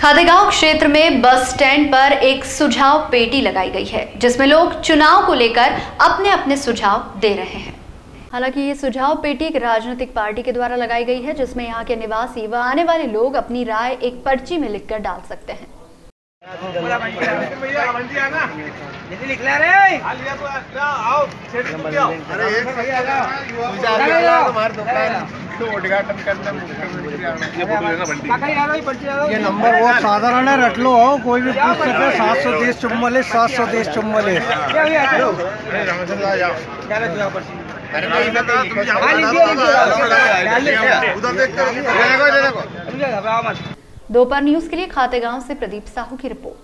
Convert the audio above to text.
खातेगांव क्षेत्र में bus stand पर एक सुझाव पेटी लगाई गई है, जिसमें लोग चुनाव को लेकर अपने अपने सुझाव दे रहे हैं। हालांकि ये सुझाव पेटी एक राजनीतिक पार्टी के द्वारा लगाई गई है, जिसमें यहाँ के निवासी व आने वाले लोग अपनी राय एक पर्ची में लिखकर डाल सकते हैं। ये नंबर बहुत साधारण है, रट लो, कोई भी पूछ सके। 730 44 730 44। दोपहर न्यूज के लिए खातेगांव से प्रदीप साहू की रिपोर्ट।